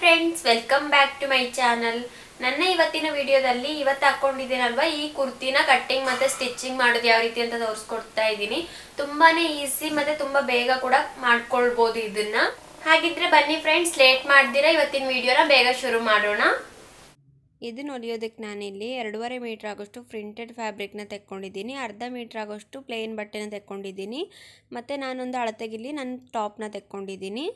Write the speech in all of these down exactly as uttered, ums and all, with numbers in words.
Friends, welcome back to my channel. ನನ್ನ ಇವತ್ತಿನ ವಿಡಿಯೋದಲ್ಲಿ ಇವತ್ತು ಹಾಕೊಂಡಿದ್ದೀನಲ್ವಾ ಈ ಕುರ್ತಿನ ಕಟ್ಟಿಂಗ್ ಮತ್ತೆ ಸ್ಟಿಚಿಂಗ್ ಮಾಡೋದು ಯಾವ ರೀತಿ ಅಂತ ತೋರಿಸ್ಕೊಡ್ತಾ ಇದ್ದೀನಿ. ತುಂಬಾನೇ ಈಸಿ ಮತ್ತೆ ತುಂಬಾ ಬೇಗ ಕೂಡ ಮಾಡ್ಕೊಳ್ಬಹುದು ಇದನ್ನ. ಹಾಗಿದ್ರೆ ಬನ್ನಿ ಫ್ರೆಂಡ್ಸ್, ಲೇಟ್ ಮಾಡ್ದಿರಾ ಇವತ್ತಿನ ವಿಡಿಯೋನ ಬೇಗ ಶುರು ಮಾಡೋಣ. ಇದನ್ನು ಹೊಲಿಯೋದಕ್ಕೆ ನಾನಿಲ್ಲಿ ಎರಡೂವರೆ ಮೀಟರ್ ಆಗೋಷ್ಟು ಪ್ರಿಂಟೆಡ್ ಫ್ಯಾಬ್ರಿಕ್ನ ತೆಕ್ಕೊಂಡಿದ್ದೀನಿ. ಅರ್ಧ ಮೀಟರ್ ಆಗೋಷ್ಟು ಪ್ಲೇನ್ ಬಟ್ಟೆನ ತೆಕ್ಕೊಂಡಿದ್ದೀನಿ. ಮತ್ತು ನಾನೊಂದು ಅಳತೆಗಿಲ್ಲಿ ನನ್ನ ಟಾಪ್ನ ತೆಕ್ಕೊಂಡಿದ್ದೀನಿ.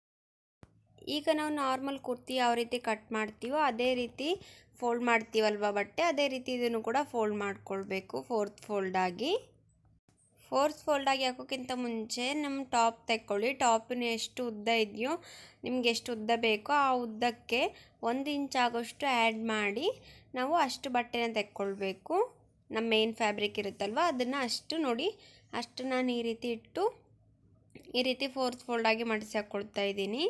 ಈಗ ನಾವು ನಾರ್ಮಲ್ ಕುರ್ತಿ ಯಾವ ರೀತಿ ಕಟ್ ಮಾಡ್ತೀವೋ ಅದೇ ರೀತಿ ಫೋಲ್ಡ್ ಮಾಡ್ತೀವಲ್ವ ಬಟ್ಟೆ, ಅದೇ ರೀತಿ ಇದನ್ನು ಕೂಡ ಫೋಲ್ಡ್ ಮಾಡ್ಕೊಳ್ಬೇಕು ಫೋರ್ತ್ ಫೋಲ್ಡಾಗಿ. ಫೋರ್ತ್ ಫೋಲ್ಡಾಗಿ ಹಾಕೋಕ್ಕಿಂತ ಮುಂಚೆ ನಮ್ಮ ಟಾಪ್ ತೆಕ್ಕೊಳ್ಳಿ. ಟಾಪಿನ ಎಷ್ಟು ಉದ್ದ ಇದೆಯೋ ನಿಮ್ಗೆ ಎಷ್ಟು ಉದ್ದ ಬೇಕೋ ಆ ಉದ್ದಕ್ಕೆ ಒಂದು ಇಂಚ್ ಆಗೋಷ್ಟು ಆ್ಯಡ್ ಮಾಡಿ ನಾವು ಅಷ್ಟು ಬಟ್ಟೆನ ತೆಕ್ಕೊಳ್ಬೇಕು. ನಮ್ಮ ಮೇನ್ ಫ್ಯಾಬ್ರಿಕ್ ಇರುತ್ತಲ್ವ ಅದನ್ನು ಅಷ್ಟು ನೋಡಿ, ಅಷ್ಟು ನಾನು ಈ ರೀತಿ ಇಟ್ಟು ಈ ರೀತಿ ಫೋರ್ತ್ ಫೋಲ್ಡಾಗಿ ಮಡಿಸಿ ಹಾಕ್ಕೊಳ್ತಾ ಇದ್ದೀನಿ.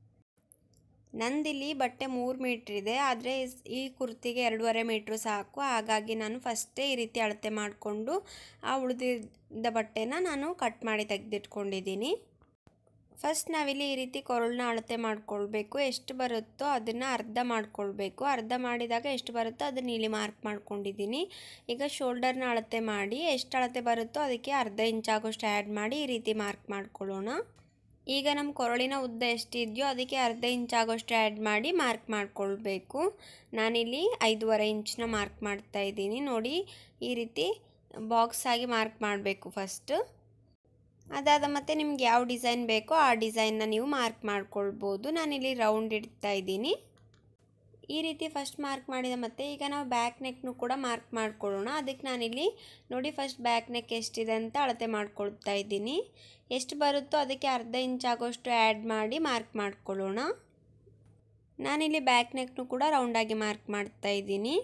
ನಂದಿಲ್ಲಿ ಬಟ್ಟೆ ಮೂರು ಮೀಟ್ರ್ ಇದೆ, ಆದರೆ ಈ ಕುರ್ತಿಗೆ ಎರಡೂವರೆ ಮೀಟ್ರು ಸಾಕು. ಹಾಗಾಗಿ ನಾನು ಫಸ್ಟೇ ಈ ರೀತಿ ಅಳತೆ ಮಾಡಿಕೊಂಡು ಆ ಉಳಿದಿದ್ದ ಬಟ್ಟೆನ ನಾನು ಕಟ್ ಮಾಡಿ ತೆಗೆದಿಟ್ಕೊಂಡಿದ್ದೀನಿ. ಫಸ್ಟ್ ನಾವಿಲ್ಲಿ ಈ ರೀತಿ ಕೊರಳನ್ನ ಅಳತೆ ಮಾಡ್ಕೊಳ್ಬೇಕು. ಎಷ್ಟು ಬರುತ್ತೋ ಅದನ್ನು ಅರ್ಧ ಮಾಡ್ಕೊಳ್ಬೇಕು. ಅರ್ಧ ಮಾಡಿದಾಗ ಎಷ್ಟು ಬರುತ್ತೋ ಅದನ್ನು ಇಲ್ಲಿ ಮಾರ್ಕ್ ಮಾಡ್ಕೊಂಡಿದ್ದೀನಿ. ಈಗ ಶೋಲ್ಡರ್ನ ಅಳತೆ ಮಾಡಿ ಎಷ್ಟು ಅಳತೆ ಬರುತ್ತೋ ಅದಕ್ಕೆ ಅರ್ಧ ಇಂಚ್ ಆಗೋಷ್ಟು ಆ್ಯಡ್ ಮಾಡಿ ಈ ರೀತಿ ಮಾರ್ಕ್ ಮಾಡ್ಕೊಳ್ಳೋಣ. ಈಗ ನಮ್ಮ ಕೊರಳಿನ ಉದ್ದ ಎಷ್ಟಿದೆಯೋ ಅದಕ್ಕೆ ಅರ್ಧ ಇಂಚ್ ಆಗೋಷ್ಟು ಆ್ಯಡ್ ಮಾಡಿ ಮಾರ್ಕ್ ಮಾಡ್ಕೊಳ್ಬೇಕು. ನಾನಿಲ್ಲಿ ಐದೂವರೆ ಇಂಚನ್ನ ಮಾರ್ಕ್ ಮಾಡ್ತಾ ಇದ್ದೀನಿ. ನೋಡಿ, ಈ ರೀತಿ ಬಾಕ್ಸ್ ಆಗಿ ಮಾರ್ಕ್ ಮಾಡಬೇಕು ಫಸ್ಟ್. ಅದಾದ ಮತ್ತು ನಿಮ್ಗೆ ಯಾವ ಡಿಸೈನ್ ಬೇಕೋ ಆ ಡಿಸೈನ್ನ ನೀವು ಮಾರ್ಕ್ ಮಾಡ್ಕೊಳ್ಬೋದು. ನಾನಿಲ್ಲಿ ರೌಂಡ್ ಇಡ್ತಾ ಇದ್ದೀನಿ. ಈ ರೀತಿ ಫಸ್ಟ್ ಮಾರ್ಕ್ ಮಾಡಿದ ಮತ್ತು ಈಗ ನಾವು ಬ್ಯಾಕ್ ನೆಕ್ನು ಕೂಡ ಮಾರ್ಕ್ ಮಾಡ್ಕೊಳ್ಳೋಣ. ಅದಕ್ಕೆ ನಾನಿಲ್ಲಿ ನೋಡಿ ಫಸ್ಟ್ ಬ್ಯಾಕ್ ನೆಕ್ ಎಷ್ಟಿದೆ ಅಂತ ಅಳತೆ ಮಾಡ್ಕೊಳ್ತಾ ಇದ್ದೀನಿ. ಎಷ್ಟು ಬರುತ್ತೋ ಅದಕ್ಕೆ ಅರ್ಧ ಇಂಚ್ ಆಗೋಷ್ಟು ಆ್ಯಡ್ ಮಾಡಿ ಮಾರ್ಕ್ ಮಾಡ್ಕೊಳ್ಳೋಣ. ನಾನಿಲ್ಲಿ ಬ್ಯಾಕ್ ನೆಕ್ನು ಕೂಡ ರೌಂಡಾಗಿ ಮಾರ್ಕ್ ಮಾಡ್ತಾ ಇದ್ದೀನಿ.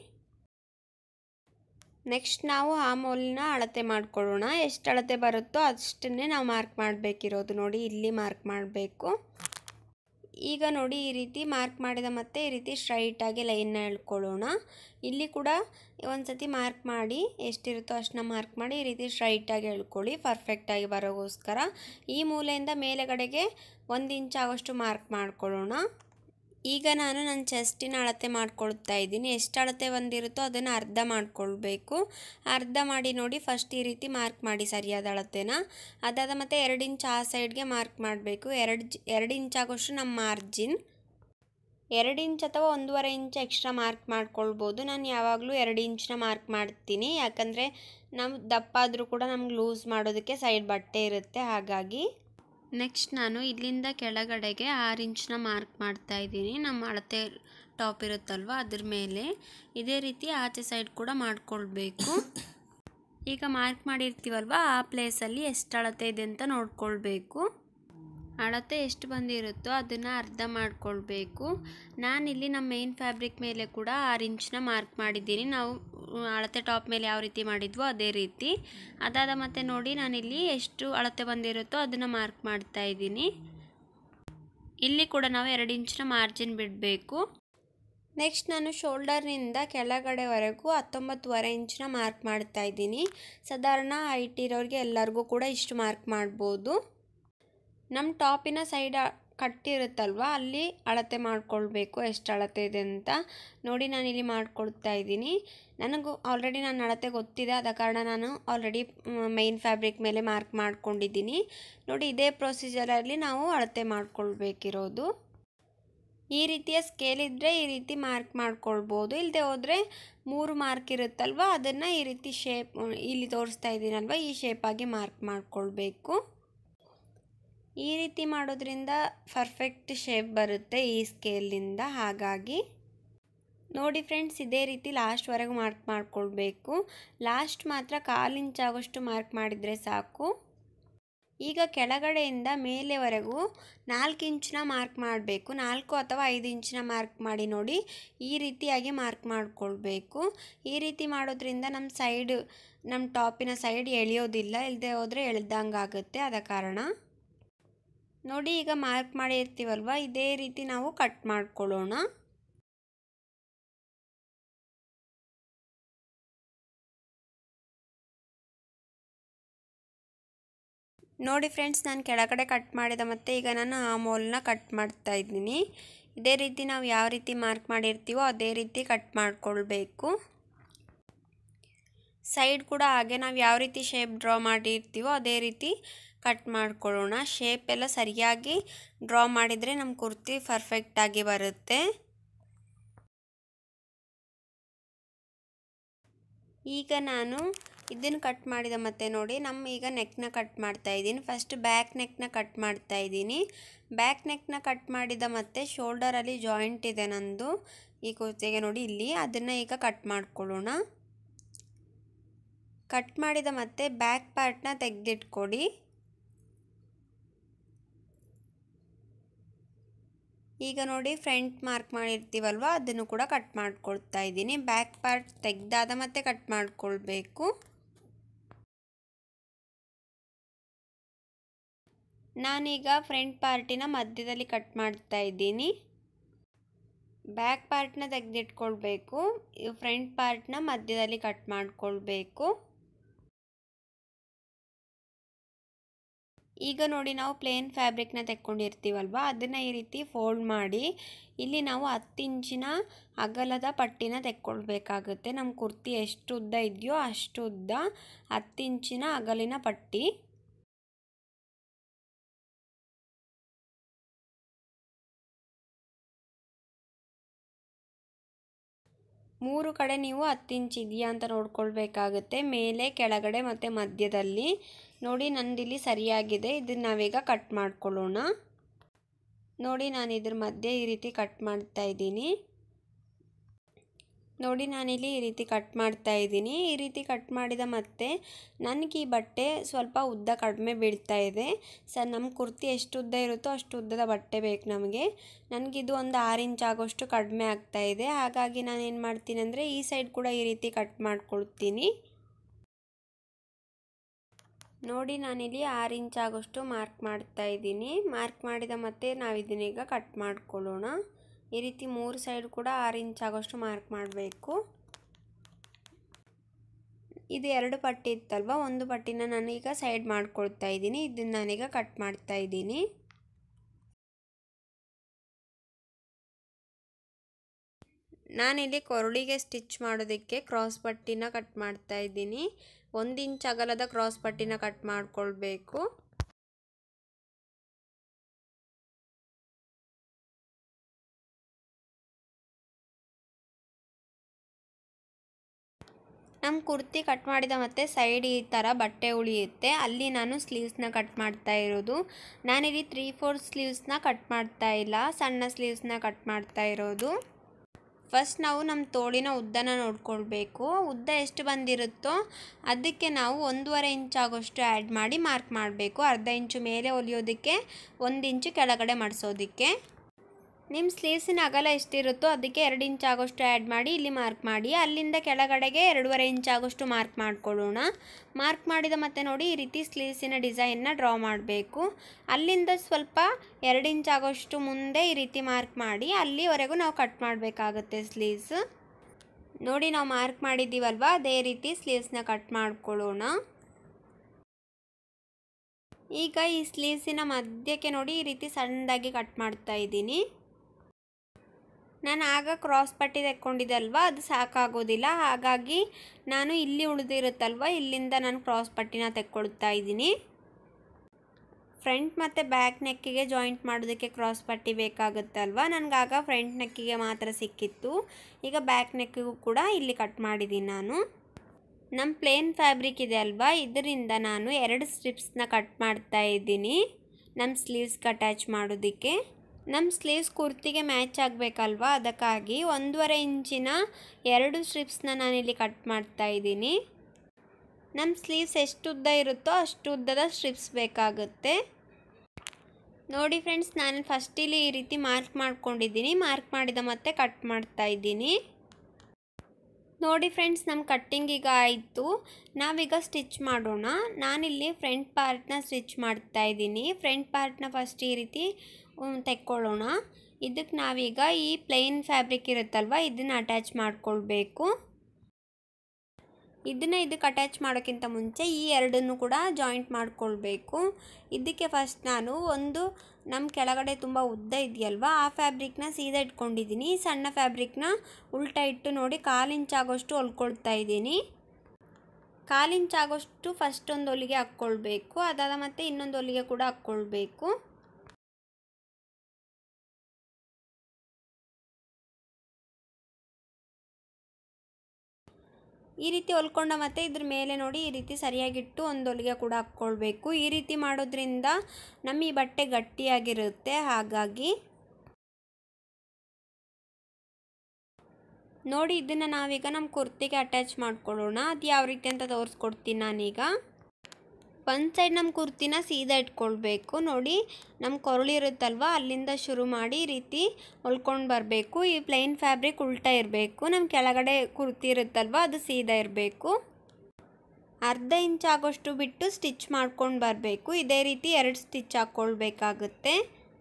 ನೆಕ್ಸ್ಟ್ ನಾವು ಆಮೋಲ್ನ ಅಳತೆ ಮಾಡ್ಕೊಳ್ಳೋಣ. ಎಷ್ಟು ಅಳತೆ ಬರುತ್ತೋ ಅಷ್ಟನ್ನೇ ನಾವು ಮಾರ್ಕ್ ಮಾಡಬೇಕಿರೋದು. ನೋಡಿ, ಇಲ್ಲಿ ಮಾರ್ಕ್ ಮಾಡಬೇಕು. ಈಗ ನೋಡಿ, ಈ ರೀತಿ ಮಾರ್ಕ್ ಮಾಡಿದ ಮತ್ತೆ ಈ ರೀತಿ ಸ್ಟ್ರೈಟಾಗಿ ಲೈನ್ನ ಎಳ್ಕೊಳ್ಳೋಣ. ಇಲ್ಲಿ ಕೂಡ ಒಂದು ಸತಿ ಮಾರ್ಕ್ ಮಾಡಿ ಎಷ್ಟಿರುತ್ತೋ ಅಷ್ಟನ್ನ ಮಾರ್ಕ್ ಮಾಡಿ ಈ ರೀತಿ ಸ್ಟ್ರೈಟಾಗಿ ಎಳ್ಕೊಳ್ಳಿ, ಪರ್ಫೆಕ್ಟಾಗಿ ಬರೋಗೋಸ್ಕರ. ಈ ಮೂಲೆಯಿಂದ ಮೇಲೆಗಡೆಗೆ ಒಂದು ಇಂಚ್ ಆಗೋಷ್ಟು ಮಾರ್ಕ್ ಮಾಡ್ಕೊಳ್ಳೋಣ. ಈಗ ನಾನು ನನ್ನ ಚೆಸ್ಟಿನ ಅಳತೆ ಮಾಡ್ಕೊಳ್ತಾ ಇದ್ದೀನಿ. ಎಷ್ಟು ಅಳತೆ ಬಂದಿರುತ್ತೋ ಅದನ್ನು ಅರ್ಧ ಮಾಡ್ಕೊಳ್ಬೇಕು. ಅರ್ಧ ಮಾಡಿ ನೋಡಿ ಫಸ್ಟ್ ಈ ರೀತಿ ಮಾರ್ಕ್ ಮಾಡಿ ಸರಿಯಾದ ಅಳತೆನ. ಅದಾದ ಮತ್ತು ಎರಡು ಇಂಚ್ ಆ ಸೈಡ್ಗೆ ಮಾರ್ಕ್ ಮಾಡಬೇಕು. ಎರಡು ಎರಡು ಇಂಚ್ ಆಗೋಷ್ಟು ನಮ್ಮ ಮಾರ್ಜಿನ್. ಎರಡು ಇಂಚ್ ಅಥವಾ ಒಂದೂವರೆ ಇಂಚ್ ಎಕ್ಸ್ಟ್ರಾ ಮಾರ್ಕ್ ಮಾಡ್ಕೊಳ್ಬೋದು. ನಾನು ಯಾವಾಗಲೂ ಎರಡು ಇಂಚನ್ನ ಮಾರ್ಕ್ ಮಾಡ್ತೀನಿ, ಯಾಕಂದರೆ ನಾವು ದಪ್ಪ ಆದರೂ ಕೂಡ ನಮ್ಗೆ ಲೂಸ್ ಮಾಡೋದಕ್ಕೆ ಸೈಡ್ ಬಟ್ಟೆ ಇರುತ್ತೆ. ಹಾಗಾಗಿ ನೆಕ್ಸ್ಟ್ ನಾನು ಇಲ್ಲಿಂದ ಕೆಳಗಡೆಗೆ ಆರು ಇಂಚನ್ನ ಮಾರ್ಕ್ ಮಾಡ್ತಾ ಇದ್ದೀನಿ. ನಮ್ಮ ಅಳತೆ ಟಾಪ್ ಇರುತ್ತಲ್ವ ಅದ್ರ ಮೇಲೆ ಇದೇ ರೀತಿ ಆಚೆ ಸೈಡ್ ಕೂಡ ಮಾಡ್ಕೊಳ್ಬೇಕು. ಈಗ ಮಾರ್ಕ್ ಮಾಡಿರ್ತೀವಲ್ವ ಆ ಪ್ಲೇಸಲ್ಲಿ ಎಷ್ಟು ಅಳತೆ ಇದೆ ಅಂತ ನೋಡ್ಕೊಳ್ಬೇಕು. ಅಳತೆ ಎಷ್ಟು ಬಂದಿರುತ್ತೋ ಅದನ್ನು ಅರ್ಧ ಮಾಡ್ಕೊಳ್ಬೇಕು. ನಾನಿಲ್ಲಿ ನಮ್ಮ ಮೇನ್ ಫ್ಯಾಬ್ರಿಕ್ ಮೇಲೆ ಕೂಡ ಆರು ಇಂಚನ್ನ ಮಾರ್ಕ್ ಮಾಡಿದ್ದೀನಿ. ನಾವು ಅಳತೆ ಟಾಪ್ ಮೇಲೆ ಯಾವ ರೀತಿ ಮಾಡಿದ್ವೋ ಅದೇ ರೀತಿ. ಅದಾದ ಮತ್ತು ನೋಡಿ, ನಾನಿಲ್ಲಿ ಎಷ್ಟು ಅಳತೆ ಬಂದಿರುತ್ತೋ ಅದನ್ನು ಮಾರ್ಕ್ ಮಾಡ್ತಾ ಇದ್ದೀನಿ. ಇಲ್ಲಿ ಕೂಡ ನಾವು ಎರಡು ಇಂಚನ್ನ ಮಾರ್ಜಿನ್ ಬಿಡಬೇಕು. ನೆಕ್ಸ್ಟ್ ನಾನು ಶೋಲ್ಡರ್ನಿಂದ ಕೆಳಗಡೆವರೆಗೂ ಹತ್ತೊಂಬತ್ತುವರೆ ಇಂಚನ್ನ ಮಾರ್ಕ್ ಮಾಡ್ತಾ ಇದ್ದೀನಿ. ಸಾಧಾರಣ ಹೈಟ್ ಇರೋರಿಗೆ ಎಲ್ಲರಿಗೂ ಕೂಡ ಇಷ್ಟು ಮಾರ್ಕ್ ಮಾಡ್ಬೋದು. ನಮ್ಮ ಟಾಪಿನ ಸೈಡ್ ಕಟ್ಟಿರುತ್ತಲ್ವ ಅಲ್ಲಿ ಅಳತೆ ಮಾಡ್ಕೊಳ್ಬೇಕು ಎಷ್ಟು ಅಳತೆ ಇದೆ ಅಂತ. ನೋಡಿ, ನಾನಿಲ್ಲಿ ಮಾಡ್ಕೊಳ್ತಾ ಇದ್ದೀನಿ. ನನಗೂ ಆಲ್ರೆಡಿ ನನ್ನ ಅಳತೆ ಗೊತ್ತಿದೆ, ಆದ ಕಾರಣ ನಾನು ಆಲ್ರೆಡಿ ಮೈನ್ ಫ್ಯಾಬ್ರಿಕ್ ಮೇಲೆ ಮಾರ್ಕ್ ಮಾಡ್ಕೊಂಡಿದ್ದೀನಿ. ನೋಡಿ, ಇದೇ ಪ್ರೊಸೀಜರಲ್ಲಿ ನಾವು ಅಳತೆ ಮಾಡ್ಕೊಳ್ಬೇಕಿರೋದು. ಈ ರೀತಿಯ ಸ್ಕೇಲ್ ಇದ್ದರೆ ಈ ರೀತಿ ಮಾರ್ಕ್ ಮಾಡ್ಕೊಳ್ಬೋದು. ಇಲ್ಲದೆ ಹೋದರೆ ಮೂರು ಮಾರ್ಕ್ ಇರುತ್ತಲ್ವ ಅದನ್ನು ಈ ರೀತಿ ಶೇಪ್, ಇಲ್ಲಿ ತೋರಿಸ್ತಾ ಇದ್ದೀನಲ್ವ ಈ ಶೇಪಾಗಿ ಮಾರ್ಕ್ ಮಾಡ್ಕೊಳ್ಬೇಕು. ಈ ರೀತಿ ಮಾಡೋದ್ರಿಂದ ಪರ್ಫೆಕ್ಟ್ ಶೇಪ್ ಬರುತ್ತೆ ಈ ಸ್ಕೇಲಿಂದ. ಹಾಗಾಗಿ ನೋಡಿ ಫ್ರೆಂಡ್ಸ್, ಇದೇ ರೀತಿ ಲಾಸ್ಟ್ವರೆಗೂ ಮಾರ್ಕ್ ಮಾಡ್ಕೊಳ್ಬೇಕು. ಲಾಸ್ಟ್ ಮಾತ್ರ ಕಾಲು ಇಂಚ್ ಆಗೋಷ್ಟು ಮಾರ್ಕ್ ಮಾಡಿದರೆ ಸಾಕು. ಈಗ ಕೆಳಗಡೆಯಿಂದ ಮೇಲೆವರೆಗೂ ನಾಲ್ಕು ಇಂಚನ್ನ ಮಾರ್ಕ್ ಮಾಡಬೇಕು. ನಾಲ್ಕು ಅಥವಾ ಐದು ಇಂಚನ್ನ ಮಾರ್ಕ್ ಮಾಡಿ ನೋಡಿ ಈ ರೀತಿಯಾಗಿ ಮಾರ್ಕ್ ಮಾಡಿಕೊಳ್ಬೇಕು. ಈ ರೀತಿ ಮಾಡೋದ್ರಿಂದ ನಮ್ಮ ಸೈಡ್, ನಮ್ಮ ಟಾಪಿನ ಸೈಡ್ ಎಳೆಯೋದಿಲ್ಲ, ಇಲ್ಲದೆ ಹೋದರೆ ಎಳ್ದಂಗೆ ಆಗುತ್ತೆ. ಆದ ಕಾರಣ ನೋಡಿ, ಈಗ ಮಾರ್ಕ್ ಮಾಡಿರ್ತೀವಲ್ವ ಇದೇ ರೀತಿ ನಾವು ಕಟ್ ಮಾಡ್ಕೊಳ್ಳೋಣ. ನೋಡಿ ಫ್ರೆಂಡ್ಸ್, ನಾನು ಕೆಳಗಡೆ ಕಟ್ ಮಾಡಿದ ಮತ್ತು ಈಗ ನಾನು ಆ ಮೋಲ್ನ ಕಟ್ ಮಾಡ್ತಾ ಇದ್ದೀನಿ. ಇದೇ ರೀತಿ ನಾವು ಯಾವ ರೀತಿ ಮಾರ್ಕ್ ಮಾಡಿರ್ತೀವೋ ಅದೇ ರೀತಿ ಕಟ್ ಮಾಡಿಕೊಳ್ಬೇಕು. ಸೈಡ್ ಕೂಡ ಹಾಗೆ ನಾವು ಯಾವ ರೀತಿ ಶೇಪ್ ಡ್ರಾ ಮಾಡಿರ್ತೀವೋ ಅದೇ ರೀತಿ ಕಟ್ ಮಾಡ್ಕೊಳ್ಳೋಣ. ಶೇಪ್ ಎಲ್ಲ ಸರಿಯಾಗಿ ಡ್ರಾ ಮಾಡಿದರೆ ನಮ್ಮ ಕುರ್ತಿ ಪರ್ಫೆಕ್ಟಾಗಿ ಬರುತ್ತೆ. ಈಗ ನಾನು ಇದನ್ನು ಕಟ್ ಮಾಡಿದ ಮತ್ತೆ ನೋಡಿ ನಮ್ಮ ಈಗ ನೆಕ್ನ ಕಟ್ ಮಾಡ್ತಾ ಇದ್ದೀನಿ. ಫಸ್ಟ್ ಬ್ಯಾಕ್ ನೆಕ್ನ ಕಟ್ ಮಾಡ್ತಾ ಇದ್ದೀನಿ. ಬ್ಯಾಕ್ ನೆಕ್ನ ಕಟ್ ಮಾಡಿದ ಮತ್ತೆ ಶೋಲ್ಡರಲ್ಲಿ ಜಾಯಿಂಟ್ ಇದೆ ನಂದು ಈ ಕುರ್ತಿಗೆ ನೋಡಿ ಇಲ್ಲಿ, ಅದನ್ನು ಈಗ ಕಟ್ ಮಾಡ್ಕೊಳ್ಳೋಣ. ಕಟ್ ಮಾಡಿದ ಮತ್ತೆ ಬ್ಯಾಕ್ ಪಾರ್ಟ್ನ ತೆಗೆದಿಟ್ಕೊಡಿ. ಈಗ ನೋಡಿ ಫ್ರಂಟ್ ಮಾರ್ಕ್ ಮಾಡಿರ್ತೀವಲ್ವ ಅದನ್ನು ಕೂಡ ಕಟ್ ಮಾಡ್ಕೊಳ್ತಾ ಇದ್ದೀನಿ. ಬ್ಯಾಕ್ ಪಾರ್ಟ್ ತೆಗೆದಾದ ಮತ್ತೆ ಕಟ್ ಮಾಡ್ಕೊಳ್ಬೇಕು. ನಾನೀಗ ಫ್ರಂಟ್ ಪಾರ್ಟಿನ ಮಧ್ಯದಲ್ಲಿ ಕಟ್ ಮಾಡ್ತಾ ಇದ್ದೀನಿ. ಬ್ಯಾಕ್ ಪಾರ್ಟ್ನ ತೆಗೆದಿಟ್ಕೊಳ್ಬೇಕು, ಫ್ರಂಟ್ ಪಾರ್ಟ್ನ ಮಧ್ಯದಲ್ಲಿ ಕಟ್ ಮಾಡ್ಕೊಳ್ಬೇಕು. ಈಗ ನೋಡಿ ನಾವು ಪ್ಲೇನ್ ಫ್ಯಾಬ್ರಿಕ್ನ ತೆಕ್ಕೊಂಡಿರ್ತೀವಲ್ವ ಅದನ್ನು ಈ ರೀತಿ ಫೋಲ್ಡ್ ಮಾಡಿ ಇಲ್ಲಿ ನಾವು ಹತ್ತು ಇಂಚಿನ ಅಗಲದ ಪಟ್ಟಿನ ತೆಕ್ಕೊಳ್ಬೇಕಾಗುತ್ತೆ. ನಮ್ಮ ಕುರ್ತಿ ಎಷ್ಟು ಉದ್ದ ಇದೆಯೋ ಅಷ್ಟು ಉದ್ದ ಹತ್ತು ಇಂಚಿನ ಅಗಲಿನ ಪಟ್ಟಿ. ಮೂರು ಕಡೆ ನೀವು ಹತ್ತು ಇಂಚ್ ಇದೆಯಾ ಅಂತ ನೋಡ್ಕೊಳ್ಬೇಕಾಗುತ್ತೆ, ಮೇಲೆ ಕೆಳಗಡೆ ಮತ್ತು ಮಧ್ಯದಲ್ಲಿ. ನೋಡಿ ನಂದಿಲ್ಲಿ ಸರಿಯಾಗಿದೆ. ಇದನ್ನು ನಾವೀಗ ಕಟ್ ಮಾಡ್ಕೊಳ್ಳೋಣ. ನೋಡಿ ನಾನು ಇದ್ರ ಮಧ್ಯೆ ಈ ರೀತಿ ಕಟ್ ಮಾಡ್ತಾ ಇದ್ದೀನಿ. ನೋಡಿ ನಾನಿಲ್ಲಿ ಈ ರೀತಿ ಕಟ್ ಮಾಡ್ತಾ ಇದ್ದೀನಿ. ಈ ರೀತಿ ಕಟ್ ಮಾಡಿದ ಮತ್ತೆ ನನಗೆ ಈ ಬಟ್ಟೆ ಸ್ವಲ್ಪ ಉದ್ದ ಕಡಿಮೆ ಬೀಳ್ತಾ ಇದೆ. ಸರ್ ನಮ್ಮ ಕುರ್ತಿ ಎಷ್ಟು ಉದ್ದ ಇರುತ್ತೋ ಅಷ್ಟು ಉದ್ದದ ಬಟ್ಟೆ ಬೇಕು ನಮಗೆ. ನನಗಿದು ಒಂದು ಆರು ಇಂಚ್ ಆಗೋಷ್ಟು ಕಡಿಮೆ ಆಗ್ತಾ ಇದೆ. ಹಾಗಾಗಿ ನಾನು ಏನು ಮಾಡ್ತೀನಿ ಅಂದರೆ ಈ ಸೈಡ್ ಕೂಡ ಈ ರೀತಿ ಕಟ್ ಮಾಡ್ಕೊಳ್ತೀನಿ. ನೋಡಿ ನಾನಿಲ್ಲಿ ಆರು ಇಂಚ್ ಆಗೋಷ್ಟು ಮಾರ್ಕ್ ಮಾಡ್ತಾ ಇದ್ದೀನಿ. ಮಾರ್ಕ್ ಮಾಡಿದ ಮತ್ತೆ ನಾವು ಇದನ್ನೀಗ ಕಟ್ ಮಾಡ್ಕೊಳ್ಳೋಣ. ಈ ರೀತಿ ಮೂರು ಸೈಡ್ ಕೂಡ ಆರು ಇಂಚ್ ಆಗೋಷ್ಟು ಮಾರ್ಕ್ ಮಾಡಬೇಕು. ಇದು ಎರಡು ಪಟ್ಟಿ ಇತ್ತಲ್ವ, ಒಂದು ಪಟ್ಟಿನ ನಾನೀಗ ಸೈಡ್ ಮಾಡ್ಕೊಳ್ತಾ ಇದ್ದೀನಿ. ಇದನ್ನು ನಾನೀಗ ಕಟ್ ಮಾಡ್ತಾ ಇದ್ದೀನಿ. ನಾನಿಲ್ಲಿ ಕೊರಳಿಗೆ ಸ್ಟಿಚ್ ಮಾಡೋದಕ್ಕೆ ಕ್ರಾಸ್ ಪಟ್ಟಿನ ಕಟ್ ಮಾಡ್ತಾ ಇದ್ದೀನಿ. ಒಂದು ಇಂಚ್ ಅಗಲದ ಕ್ರಾಸ್ ಪಟ್ಟಿನ ಕಟ್ ಮಾಡ್ಕೊಳ್ಬೇಕು. ನಮ್ಮ ಕುರ್ತಿ ಕಟ್ ಮಾಡಿದ ಮತ್ತೆ ಸೈಡ್ ಈ ಥರ ಬಟ್ಟೆ ಉಳಿಯುತ್ತೆ, ಅಲ್ಲಿ ನಾನು ಸ್ಲೀವ್ಸ್ನ ಕಟ್ ಮಾಡ್ತಾ ಇರೋದು. ನಾನಿಲ್ಲಿ ತ್ರೀ ಫೋರ್ ಸ್ಲೀವ್ಸ್ನ ಕಟ್ ಮಾಡ್ತಾ ಇಲ್ಲ, ಸಣ್ಣ ಸ್ಲೀವ್ಸ್ನ ಕಟ್ ಮಾಡ್ತಾ ಇರೋದು. ಫಸ್ಟ್ ನಾವು ನಮ್ಮ ತೋಳಿನ ಉದ್ದನ ನೋಡ್ಕೊಳ್ಬೇಕು. ಉದ್ದ ಎಷ್ಟು ಬಂದಿರುತ್ತೋ ಅದಕ್ಕೆ ನಾವು ಒಂದೂವರೆ ಇಂಚ್ ಆಗೋಷ್ಟು ಆ್ಯಡ್ ಮಾಡಿ ಮಾರ್ಕ್ ಮಾಡಬೇಕು. ಅರ್ಧ ಇಂಚು ಮೇಲೆ ಹೊಲಿಯೋದಕ್ಕೆ, ಒಂದು ಇಂಚು ಕೆಳಗಡೆ ಮಡಿಸೋದಕ್ಕೆ. ನಿಮ್ಮ ಸ್ಲೀವ್ಸಿನ ಅಗಲ ಎಷ್ಟಿರುತ್ತೋ ಅದಕ್ಕೆ ಎರಡು ಇಂಚ್ ಆಗೋಷ್ಟು ಆ್ಯಡ್ ಮಾಡಿ ಇಲ್ಲಿ ಮಾರ್ಕ್ ಮಾಡಿ. ಅಲ್ಲಿಂದ ಕೆಳಗಡೆಗೆ ಎರಡೂವರೆ ಇಂಚ್ ಆಗೋಷ್ಟು ಮಾರ್ಕ್ ಮಾಡ್ಕೊಳ್ಳೋಣ. ಮಾರ್ಕ್ ಮಾಡಿದ ಮತ್ತೆ ನೋಡಿ ಈ ರೀತಿ ಸ್ಲೀವ್ಸಿನ ಡಿಸೈನ್ನ ಡ್ರಾ ಮಾಡಬೇಕು. ಅಲ್ಲಿಂದ ಸ್ವಲ್ಪ ಎರಡು ಇಂಚ್ ಆಗೋಷ್ಟು ಮುಂದೆ ಈ ರೀತಿ ಮಾರ್ಕ್ ಮಾಡಿ ಅಲ್ಲಿವರೆಗೂ ನಾವು ಕಟ್ ಮಾಡಬೇಕಾಗುತ್ತೆ ಸ್ಲೀವ್ಸ್. ನೋಡಿ ನಾವು ಮಾರ್ಕ್ ಮಾಡಿದ್ದೀವಲ್ವ ಅದೇ ರೀತಿ ಸ್ಲೀವ್ಸ್ನ ಕಟ್ ಮಾಡ್ಕೊಳ್ಳೋಣ. ಈಗ ಈ ಸ್ಲೀವ್ಸಿನ ಮಧ್ಯಕ್ಕೆ ನೋಡಿ ಈ ರೀತಿ ಸಣ್ಣದಾಗಿ ಕಟ್ ಮಾಡ್ತಾ ಇದ್ದೀನಿ. ನಾನು ಆಗ ಕ್ರಾಸ್ ಪಟ್ಟಿ ತೆಕ್ಕೊಂಡಿದ್ದೆ ಅಲ್ವಾ, ಅದು ಸಾಕಾಗೋದಿಲ್ಲ. ಹಾಗಾಗಿ ನಾನು ಇಲ್ಲಿ ಉಳಿದಿರುತ್ತಲ್ವ ಇಲ್ಲಿಂದ ನಾನು ಕ್ರಾಸ್ ಪಟ್ಟಿನ ತೆಕ್ಕೊಳ್ತಾ ಇದ್ದೀನಿ. ಫ್ರಂಟ್ ಮತ್ತು ಬ್ಯಾಕ್ ನೆಕ್ಕಿಗೆ ಜಾಯಿಂಟ್ ಮಾಡೋದಕ್ಕೆ ಕ್ರಾಸ್ ಪಟ್ಟಿ ಬೇಕಾಗುತ್ತಲ್ವ, ನನಗಾಗ ಫ್ರಂಟ್ ನೆಕ್ಕಿಗೆ ಮಾತ್ರ ಸಿಕ್ಕಿತ್ತು. ಈಗ ಬ್ಯಾಕ್ ನೆಕ್ಕಿಗೂ ಕೂಡ ಇಲ್ಲಿ ಕಟ್ ಮಾಡಿದ್ದೀನಿ ನಾನು. ನಮ್ಮ ಪ್ಲೇನ್ ಫ್ಯಾಬ್ರಿಕ್ ಇದೆ ಅಲ್ವಾ, ಇದರಿಂದ ನಾನು ಎರಡು ಸ್ಟ್ರಿಪ್ಸ್ನ ಕಟ್ ಮಾಡ್ತಾ ಇದ್ದೀನಿ ನಮ್ಮ ಸ್ಲೀವ್ಸ್ಗೆ ಅಟ್ಯಾಚ್ ಮಾಡೋದಕ್ಕೆ. ನಮ್ಮ ಸ್ಲೀವ್ಸ್ ಕುರ್ತಿಗೆ ಮ್ಯಾಚ್ ಆಗಬೇಕಲ್ವ, ಅದಕ್ಕಾಗಿ ಒಂದೂವರೆ ಇಂಚಿನ ಎರಡು ಸ್ಟ್ರಿಪ್ಸ್ನ ನಾನಿಲ್ಲಿ ಕಟ್ ಮಾಡ್ತಾ ಇದ್ದೀನಿ. ನಮ್ಮ ಸ್ಲೀವ್ಸ್ ಎಷ್ಟು ಉದ್ದ ಇರುತ್ತೋ ಅಷ್ಟು ಉದ್ದದ ಸ್ಟ್ರಿಪ್ಸ್ ಬೇಕಾಗುತ್ತೆ. ನೋಡಿ ಫ್ರೆಂಡ್ಸ್, ನಾನು ಫಸ್ಟ್ ಇಲ್ಲಿ ಈ ರೀತಿ ಮಾರ್ಕ್ ಮಾಡ್ಕೊಂಡಿದ್ದೀನಿ. ಮಾರ್ಕ್ ಮಾಡಿದ ಮತ್ತೆ ಕಟ್ ಮಾಡ್ತಾ ಇದ್ದೀನಿ. ನೋಡಿ ಫ್ರೆಂಡ್ಸ್, ನಮ್ಮ ಕಟ್ಟಿಂಗ್ ಈಗ ಆಯಿತು. ನಾವೀಗ ಸ್ಟಿಚ್ ಮಾಡೋಣ. ನಾನಿಲ್ಲಿ ಫ್ರಂಟ್ ಪಾರ್ಟ್ನ ಸ್ಟಿಚ್ ಮಾಡ್ತಾ ಇದ್ದೀನಿ. ಫ್ರಂಟ್ ಪಾರ್ಟ್ನ ಫಸ್ಟ್ ಈ ರೀತಿ ತೆಕ್ಕೊಳ್ಳೋಣ. ಇದಕ್ಕೆ ನಾವೀಗ ಈ ಪ್ಲೇನ್ ಫ್ಯಾಬ್ರಿಕ್ ಇರುತ್ತಲ್ವ ಇದನ್ನು ಅಟ್ಯಾಚ್ ಮಾಡ್ಕೊಳ್ಬೇಕು. ಇದನ್ನು ಇದಕ್ಕೆ ಅಟ್ಯಾಚ್ ಮಾಡೋಕ್ಕಿಂತ ಮುಂಚೆ ಈ ಎರಡನ್ನು ಕೂಡ ಜಾಯಿಂಟ್ ಮಾಡ್ಕೊಳ್ಬೇಕು. ಇದಕ್ಕೆ ಫಸ್ಟ್ ನಾನು ಒಂದು ನಮ್ಮ ಕೆಳಗಡೆ ತುಂಬ ಉದ್ದ ಇದೆಯಲ್ವ ಆ ಫ್ಯಾಬ್ರಿಕ್ನ ಸೀದಾ ಇಟ್ಕೊಂಡಿದ್ದೀನಿ. ಸಣ್ಣ ಫ್ಯಾಬ್ರಿಕ್ನ ಉಲ್ಟಾ ಇಟ್ಟು ನೋಡಿ ಕಾಲು ಇಂಚಾಗೋಷ್ಟು ಹೊಲ್ಕೊಳ್ತಾ ಇದ್ದೀನಿ. ಕಾಲು ಇಂಚಾಗೋಷ್ಟು ಫಸ್ಟ್ ಒಂದು ಹೊಲಿಗೆ ಹಾಕ್ಕೊಳ್ಬೇಕು. ಅದಾದ ಮತ್ತು ಇನ್ನೊಂದು ಹೊಲಿಗೆ ಕೂಡ ಹಾಕ್ಕೊಳ್ಬೇಕು. ಈ ರೀತಿ ಹೊಲ್ಕೊಂಡ ಮತ್ತೆ ಇದ್ರ ಮೇಲೆ ನೋಡಿ ಈ ರೀತಿ ಸರಿಯಾಗಿಟ್ಟು ಒಂದು ಹೊಲಿಗೆ ಕೂಡ ಹಾಕ್ಕೊಳ್ಬೇಕು. ಈ ರೀತಿ ಮಾಡೋದ್ರಿಂದ ನಮ್ಮ ಈ ಬಟ್ಟೆ ಗಟ್ಟಿಯಾಗಿರುತ್ತೆ. ಹಾಗಾಗಿ ನೋಡಿ ಇದನ್ನು ನಾವೀಗ ನಮ್ಮ ಕುರ್ತಿಗೆ ಅಟ್ಯಾಚ್ ಮಾಡ್ಕೊಳ್ಳೋಣ. ಅದು ಯಾವ ರೀತಿ ಅಂತ ತೋರಿಸ್ಕೊಡ್ತೀನಿ ನಾನೀಗ. ಒಂದು ಸೈಡ್ ನಮ್ಮ ಕುರ್ತಿನ ಸೀದಾ ಇಟ್ಕೊಳ್ಬೇಕು. ನೋಡಿ ನಮ್ಮ ಕೊರಳು ಇರುತ್ತಲ್ವ ಅಲ್ಲಿಂದ ಶುರು ಮಾಡಿ ಈ ರೀತಿ ಹೊಲ್ಕೊಂಡು ಬರಬೇಕು. ಈ ಪ್ಲೈನ್ ಫ್ಯಾಬ್ರಿಕ್ ಉಲ್ಟಾ ಇರಬೇಕು. ನಮ್ಮ ಕೆಳಗಡೆ ಕುರ್ತಿ ಇರುತ್ತಲ್ವ ಅದು ಸೀದಾ ಇರಬೇಕು. ಅರ್ಧ ಇಂಚ್ ಆಗೋಷ್ಟು ಬಿಟ್ಟು ಸ್ಟಿಚ್ ಮಾಡ್ಕೊಂಡು ಬರಬೇಕು. ಇದೇ ರೀತಿ ಎರಡು ಸ್ಟಿಚ್ ಹಾಕ್ಕೊಳ್ಬೇಕಾಗುತ್ತೆ.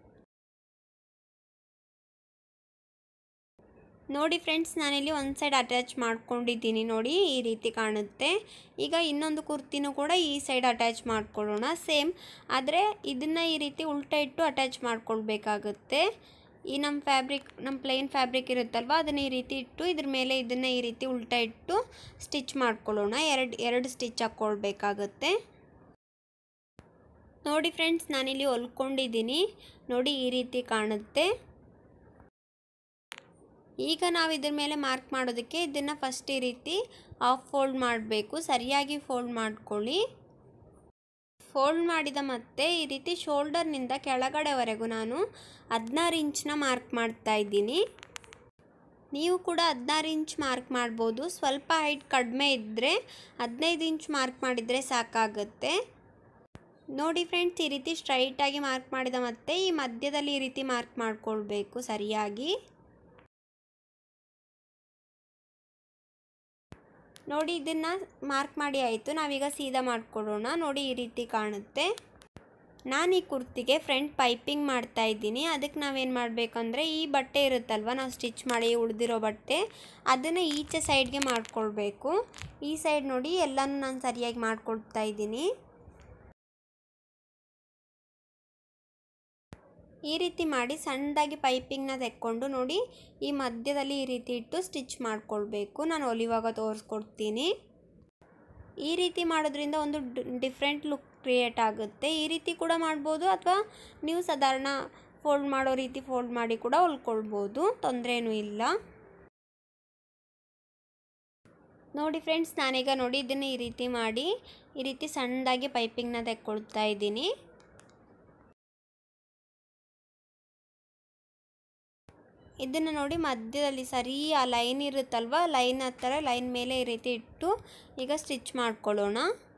ನೋಡಿ ಫ್ರೆಂಡ್ಸ್, ನಾನಿಲ್ಲಿ ಒಂದು ಸೈಡ್ ಅಟ್ಯಾಚ್ ಮಾಡ್ಕೊಂಡಿದ್ದೀನಿ. ನೋಡಿ ಈ ರೀತಿ ಕಾಣುತ್ತೆ. ಈಗ ಇನ್ನೊಂದು ಕುರ್ತಿನೂ ಕೂಡ ಈ ಸೈಡ್ ಅಟ್ಯಾಚ್ ಮಾಡ್ಕೊಳ್ಳೋಣ ಸೇಮ್. ಆದರೆ ಇದನ್ನು ಈ ರೀತಿ ಉಲ್ಟಾ ಇಟ್ಟು ಅಟ್ಯಾಚ್ ಮಾಡ್ಕೊಳ್ಬೇಕಾಗುತ್ತೆ. ಈ ನಮ್ಮ ಫ್ಯಾಬ್ರಿಕ್ ನಮ್ಮ ಪ್ಲೈನ್ ಫ್ಯಾಬ್ರಿಕ್ ಇರುತ್ತಲ್ವ ಅದನ್ನು ಈ ರೀತಿ ಇಟ್ಟು ಇದ್ರ ಮೇಲೆ ಇದನ್ನು ಈ ರೀತಿ ಉಲ್ಟಾ ಇಟ್ಟು ಸ್ಟಿಚ್ ಮಾಡ್ಕೊಳ್ಳೋಣ. ಎರಡು ಎರಡು ಸ್ಟಿಚ್ ಹಾಕ್ಕೊಳ್ಬೇಕಾಗುತ್ತೆ. ನೋಡಿ ಫ್ರೆಂಡ್ಸ್, ನಾನಿಲ್ಲಿ ಹೊಲ್ಕೊಂಡಿದ್ದೀನಿ. ನೋಡಿ ಈ ರೀತಿ ಕಾಣುತ್ತೆ. ಈಗ ನಾವು ಇದ್ರ ಮೇಲೆ ಮಾರ್ಕ್ ಮಾಡೋದಕ್ಕೆ ಇದನ್ನು ಫಸ್ಟ್ ಈ ರೀತಿ ಹಾಫ್ ಫೋಲ್ಡ್ ಮಾಡಬೇಕು. ಸರಿಯಾಗಿ ಫೋಲ್ಡ್ ಮಾಡ್ಕೊಳ್ಳಿ. ಫೋಲ್ಡ್ ಮಾಡಿದ ಮತ್ತೆ ಈ ರೀತಿ ಶೋಲ್ಡರ್ನಿಂದ ಕೆಳಗಡೆವರೆಗೂ ನಾನು ಹದಿನಾರು ಇಂಚನ್ನ ಮಾರ್ಕ್ ಮಾಡ್ತಾ ಇದ್ದೀನಿ. ನೀವು ಕೂಡ ಹದಿನಾರು ಇಂಚ್ ಮಾರ್ಕ್ ಮಾಡ್ಬೋದು. ಸ್ವಲ್ಪ ಹೈಟ್ ಕಡಿಮೆ ಇದ್ದರೆ ಹದಿನೈದು ಇಂಚ್ ಮಾರ್ಕ್ ಮಾಡಿದರೆ ಸಾಕಾಗುತ್ತೆ. ನೋಡಿ ಫ್ರೆಂಡ್ಸ್, ಈ ರೀತಿ ಸ್ಟ್ರೈಟಾಗಿ ಮಾರ್ಕ್ ಮಾಡಿದ ಮತ್ತೆ ಈ ಮಧ್ಯದಲ್ಲಿ ಈ ರೀತಿ ಮಾರ್ಕ್ ಮಾಡ್ಕೊಳ್ಬೇಕು ಸರಿಯಾಗಿ. ನೋಡಿ ಇದನ್ನು ಮಾರ್ಕ್ ಮಾಡಿ ಆಯಿತು. ನಾವೀಗ ಸೀದಾ ಮಾಡ್ಕೊಳ್ಳೋಣ. ನೋಡಿ ಈ ರೀತಿ ಕಾಣುತ್ತೆ. ನಾನು ಈ ಕುರ್ತಿಗೆ ಫ್ರಂಟ್ ಪೈಪಿಂಗ್ ಮಾಡ್ತಾ ಇದ್ದೀನಿ. ಅದಕ್ಕೆ ನಾವೇನು ಮಾಡಬೇಕಂದ್ರೆ ಈ ಬಟ್ಟೆ ಇರುತ್ತಲ್ವ ನಾವು ಸ್ಟಿಚ್ ಮಾಡಿ ಉಳಿದಿರೋ ಬಟ್ಟೆ ಅದನ್ನು ಈಚೆ ಸೈಡ್ಗೆ ಮಾಡ್ಕೊಳ್ಬೇಕು. ಈ ಸೈಡ್ ನೋಡಿ ಎಲ್ಲನೂ ನಾನು ಸರಿಯಾಗಿ ಮಾಡ್ಕೊಳ್ತಾ ಇದ್ದೀನಿ. ಈ ರೀತಿ ಮಾಡಿ ಸಣ್ಣದಾಗಿ ಪೈಪಿಂಗ್ನ ತೆಕ್ಕೊಂಡು ನೋಡಿ ಈ ಮಧ್ಯದಲ್ಲಿ ಈ ರೀತಿ ಇಟ್ಟು ಸ್ಟಿಚ್ ಮಾಡ್ಕೊಳ್ಬೇಕು. ನಾನು ಹೊಲಿವಾಗ ತೋರಿಸ್ಕೊಡ್ತೀನಿ. ಈ ರೀತಿ ಮಾಡೋದ್ರಿಂದ ಒಂದು ಡಿಫ್ರೆಂಟ್ ಲುಕ್ ಕ್ರಿಯೇಟ್ ಆಗುತ್ತೆ. ಈ ರೀತಿ ಕೂಡ ಮಾಡ್ಬೋದು ಅಥವಾ ನೀವು ಸಾಧಾರಣ ಫೋಲ್ಡ್ ಮಾಡೋ ರೀತಿ ಫೋಲ್ಡ್ ಮಾಡಿ ಕೂಡ ಹೊಲ್ಕೊಳ್ಬೋದು, ತೊಂದರೆ ಏನೂ ಇಲ್ಲ. ನೋಡಿ ಫ್ರೆಂಡ್ಸ್, ನಾನೀಗ ನೋಡಿ ಇದನ್ನು ಈ ರೀತಿ ಮಾಡಿ ಈ ರೀತಿ ಸಣ್ಣದಾಗಿ ಪೈಪಿಂಗ್ನ ತೆಕ್ಕೊಳ್ತಾ ಇದ್ದೀನಿ. ಇದನ್ನು ನೋಡಿ ಮಧ್ಯದಲ್ಲಿ ಸರಿ ಆ ಲೈನ್ ಇರುತ್ತಲ್ವ ಲೈನ್ ಹತ್ತಿರ ಲೈನ್ ಮೇಲೆ ಈ ರೀತಿ ಇಟ್ಟು ಈಗ ಸ್ಟಿಚ್ ಮಾಡ್ಕೊಳ್ಳೋಣ.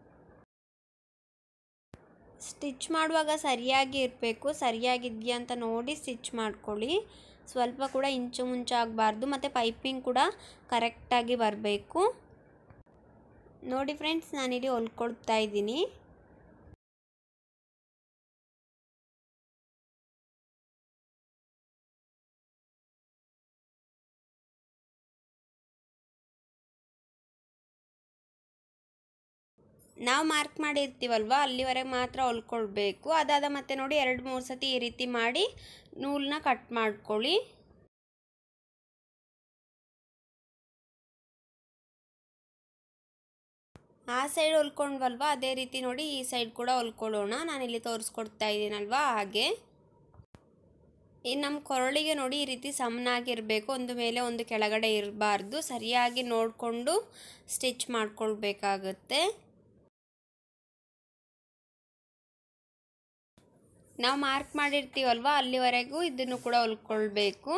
ಸ್ಟಿಚ್ ಮಾಡುವಾಗ ಸರಿಯಾಗಿ ಇರಬೇಕು. ಸರಿಯಾಗಿದೆಯಾ ಅಂತ ನೋಡಿ ಸ್ಟಿಚ್ ಮಾಡ್ಕೊಳ್ಳಿ. ಸ್ವಲ್ಪ ಕೂಡ ಇಂಚು ಮುಂಚೆ ಆಗಬಾರ್ದು. ಮತ್ತು ಪೈಪಿಂಗ್ ಕೂಡ ಕರೆಕ್ಟಾಗಿ ಬರಬೇಕು. ನೋಡಿ ಫ್ರೆಂಡ್ಸ್, ನಾನಿಲ್ಲಿ ಹೊಲ್ಕೊಳ್ತಾ ಇದ್ದೀನಿ. ನಾವು ಮಾರ್ಕ್ ಮಾಡಿರ್ತೀವಲ್ವ ಅಲ್ಲಿವರೆಗೆ ಮಾತ್ರ ಹೊಲ್ಕೊಳ್ಬೇಕು. ಅದಾದ ಮತ್ತೆ ನೋಡಿ ಎರಡು ಮೂರು ಸತಿ ಈ ರೀತಿ ಮಾಡಿ ನೂಲನ್ನ ಕಟ್ ಮಾಡ್ಕೊಳ್ಳಿ. ಆ ಸೈಡ್ ಹೊಲ್ಕೊಂಡ್ವಲ್ವ ಅದೇ ರೀತಿ ನೋಡಿ ಈ ಸೈಡ್ ಕೂಡ ಹೊಲ್ಕೊಳ್ಳೋಣ. ನಾನಿಲ್ಲಿ ತೋರಿಸ್ಕೊಡ್ತಾ ಇದ್ದೀನಲ್ವ ಹಾಗೆ. ಈ ನಮ್ಮ ಕೊರಳಿಗೆ ನೋಡಿ ಈ ರೀತಿ ಸಮನಾಗಿರಬೇಕು. ಒಂದು ಮೇಲೆ ಒಂದು ಕೆಳಗಡೆ ಇರಬಾರ್ದು. ಸರಿಯಾಗಿ ನೋಡಿಕೊಂಡು ಸ್ಟಿಚ್ ಮಾಡ್ಕೊಳ್ಬೇಕಾಗುತ್ತೆ. ನಾವು ಮಾರ್ಕ್ ಮಾಡಿರ್ತೀವಲ್ವ ಅಲ್ಲಿವರೆಗೂ ಇದನ್ನು ಕೂಡ ಹೊಲ್ಕೊಳ್ಬೇಕು.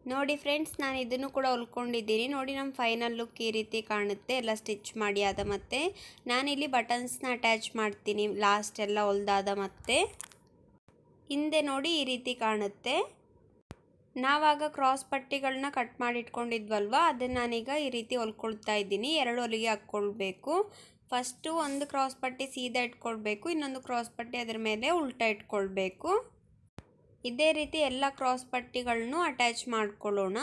ನೋಡಿ ಫ್ರೆಂಡ್ಸ್, ನಾನು ಇದನ್ನು ಕೂಡ ಹೊಲ್ಕೊಂಡಿದ್ದೀನಿ. ನೋಡಿ ನಮ್ಮ ಫೈನಲ್ ಲುಕ್ ಈ ರೀತಿ ಕಾಣುತ್ತೆ ಎಲ್ಲ ಸ್ಟಿಚ್ ಮಾಡಿ ಆದ ಮತ್ತೆ. ನಾನಿಲ್ಲಿ ಬಟನ್ಸ್ನ ಅಟ್ಯಾಚ್ ಮಾಡ್ತೀನಿ ಲಾಸ್ಟ್ ಎಲ್ಲ ಹೊಲ್ದಾದ ಮತ್ತೆ. ಹಿಂದೆ ನೋಡಿ ಈ ರೀತಿ ಕಾಣುತ್ತೆ. ನಾವಾಗ ಕ್ರಾಸ್ ಪಟ್ಟಿಗಳನ್ನ ಕಟ್ ಮಾಡಿ ಇಟ್ಕೊಂಡಿದ್ವಲ್ವ, ಅದನ್ನು ನಾನೀಗ ಈ ರೀತಿ ಹೊಲ್ಕೊಳ್ತಾ ಇದ್ದೀನಿ. ಎರಡು ಹೊಲಿಗೆ ಹಾಕ್ಕೊಳ್ಬೇಕು. ಫಸ್ಟು ಒಂದು ಕ್ರಾಸ್ ಪಟ್ಟಿ ಸೀದಾ ಇಟ್ಕೊಳ್ಬೇಕು, ಇನ್ನೊಂದು ಕ್ರಾಸ್ ಪಟ್ಟಿ ಅದರ ಮೇಲೆ ಉಲ್ಟಾ ಇಟ್ಕೊಳ್ಬೇಕು. ಇದೇ ರೀತಿ ಎಲ್ಲ ಕ್ರಾಸ್ ಪಟ್ಟಿಗಳನ್ನು ಅಟ್ಯಾಚ್ ಮಾಡ್ಕೊಳ್ಳೋಣ.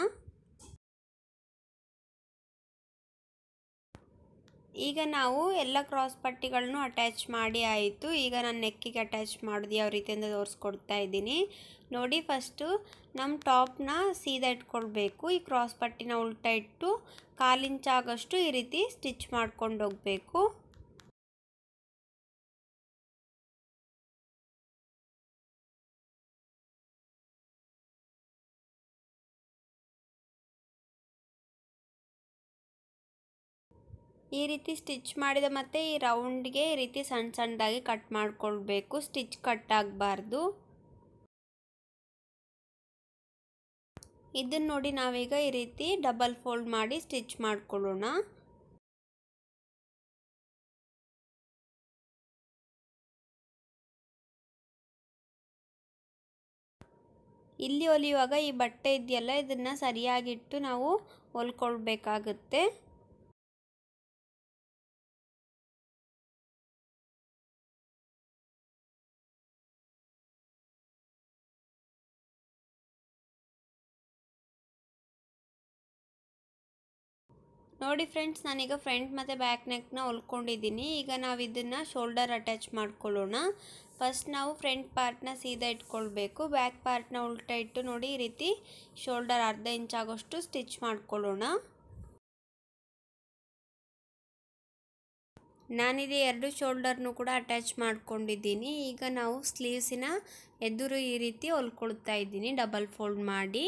ಈಗ ನಾವು ಎಲ್ಲ ಕ್ರಾಸ್ ಪಟ್ಟಿಗಳನ್ನು ಅಟ್ಯಾಚ್ ಮಾಡಿ ಆಯಿತು. ಈಗ ನಾನು ನೆಕ್ಕಿಗೆ ಅಟ್ಯಾಚ್ ಮಾಡೋದು ಯಾವ ರೀತಿ ಅಂತ ತೋರಿಸ್ಕೊಡ್ತಾ ಇದ್ದೀನಿ. ನೋಡಿ, ಫಸ್ಟು ನಮ್ಮ ಟಾಪ್ನ ಸೀದಾ ಇಟ್ಕೊಳ್ಬೇಕು. ಈ ಕ್ರಾಸ್ ಪಟ್ಟಿನ ಉಲ್ಟಾ ಇಟ್ಟು ಕಾಲು ಇಂಚ್ ಆಗೋಷ್ಟು ಈ ರೀತಿ ಸ್ಟಿಚ್ ಮಾಡ್ಕೊಂಡು ಹೋಗಬೇಕು. ಈ ರೀತಿ ಸ್ಟಿಚ್ ಮಾಡಿದ ಮತ್ತೆ ಈ ರೌಂಡ್ಗೆ ಈ ರೀತಿ ಸಣ್ಣ ಸಣ್ಣದಾಗಿ ಕಟ್ ಮಾಡ್ಕೊಳ್ಬೇಕು. ಸ್ಟಿಚ್ ಕಟ್ ಆಗಬಾರ್ದು. ಇದನ್ನು ನೋಡಿ ನಾವೀಗ ಈ ರೀತಿ ಡಬಲ್ ಫೋಲ್ಡ್ ಮಾಡಿ ಸ್ಟಿಚ್ ಮಾಡ್ಕೊಳ್ಳೋಣ. ಇಲ್ಲಿ ಹೊಲಿಯುವಾಗ ಈ ಬಟ್ಟೆ ಇದೆಯಲ್ಲ, ಇದನ್ನು ಸರಿಯಾಗಿಟ್ಟು ನಾವು ಹೊಲ್ಕೊಳ್ಬೇಕಾಗುತ್ತೆ. ನೋಡಿ ಫ್ರೆಂಡ್ಸ್, ನಾನೀಗ ಫ್ರಂಟ್ ಮತ್ತು ಬ್ಯಾಕ್ ನೆಕ್ನ ಹೊಲ್ಕೊಂಡಿದ್ದೀನಿ. ಈಗ ನಾವು ಇದನ್ನು ಶೋಲ್ಡರ್ ಅಟ್ಯಾಚ್ ಮಾಡ್ಕೊಳ್ಳೋಣ. ಫಸ್ಟ್ ನಾವು ಫ್ರಂಟ್ ಪಾರ್ಟ್ನ ಸೀದಾ ಇಟ್ಕೊಳ್ಬೇಕು. ಬ್ಯಾಕ್ ಪಾರ್ಟ್ನ ಉಲ್ಟಾ ಇಟ್ಟು ನೋಡಿ ಈ ರೀತಿ ಶೋಲ್ಡರ್ ಅರ್ಧ ಇಂಚ್ ಆಗೋಷ್ಟು ಸ್ಟಿಚ್ ಮಾಡ್ಕೊಳ್ಳೋಣ. ನಾನಿದೆ ಎರಡು ಶೋಲ್ಡರ್ನು ಕೂಡ ಅಟ್ಯಾಚ್ ಮಾಡ್ಕೊಂಡಿದ್ದೀನಿ. ಈಗ ನಾವು ಸ್ಲೀವ್ಸಿನ ಎದುರು ಈ ರೀತಿ ಹೊಲ್ಕೊಳ್ತಾ ಇದ್ದೀನಿ ಡಬಲ್ ಫೋಲ್ಡ್ ಮಾಡಿ.